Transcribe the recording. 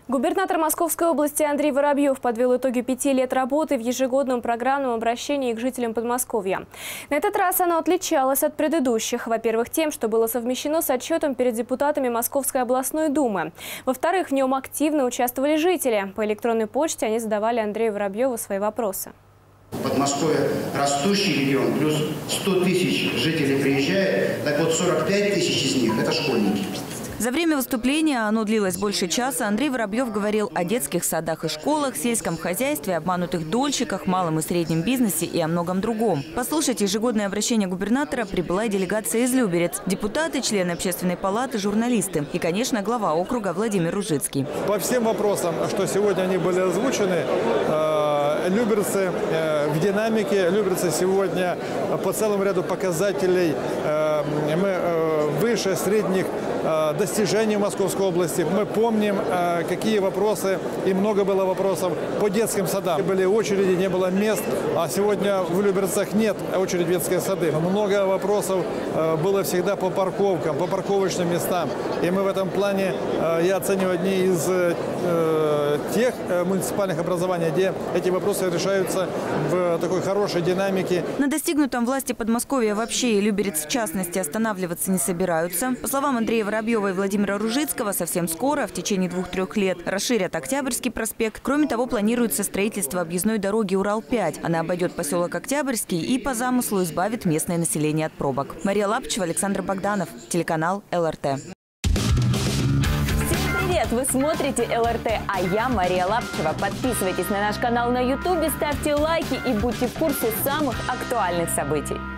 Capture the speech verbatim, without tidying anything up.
Губернатор Московской области Андрей Воробьев подвел итоги пяти лет работы в ежегодном программном обращении к жителям Подмосковья. На этот раз оно отличалось от предыдущих. Во-первых, тем, что было совмещено с отчетом перед депутатами Московской областной думы. Во-вторых, в нем активно участвовали жители. По электронной почте они задавали Андрею Воробьеву свои вопросы. Подмосковье растущий регион, плюс сто тысяч жителей приезжает, так вот сорок пять тысяч из них – это школьники. За время выступления, оно длилось больше часа, Андрей Воробьев говорил о детских садах и школах, сельском хозяйстве, обманутых дольщиках, малом и среднем бизнесе и о многом другом. Послушать ежегодное обращение губернатора прибыла и делегация из Люберец. Депутаты, члены общественной палаты, журналисты. И, конечно, глава округа Владимир Ружицкий. По всем вопросам, что сегодня они были озвучены, люберцы в динамике, люберцы сегодня по целому ряду показателей мы выше средних достижений в Московской области. Мы помним, какие вопросы, и много было вопросов по детским садам. Были очереди, не было мест, а сегодня в Люберцах нет очереди в детские сады. Много вопросов было всегда по парковкам, по парковочным местам. И мы в этом плане, я оцениваю, одни из тех муниципальных образований, где эти вопросы решаются в такой хорошей динамике. На достигнутом власти Подмосковья вообще и Люберец в частности останавливаться не собираются. По словам Андрея Воробьева и Владимира Ружицкого, совсем скоро, в течение двух-трех лет, расширят Октябрьский проспект. Кроме того, планируется строительство объездной дороги Урал пять. Она обойдет поселок Октябрьский и по замыслу избавит местное население от пробок. Мария Лапчева, Александр Богданов, телеканал эл эр тэ. Привет! Вы смотрите эл эр тэ, а я Мария Лапчева. Подписывайтесь на наш канал на ютубе, ставьте лайки и будьте в курсе самых актуальных событий.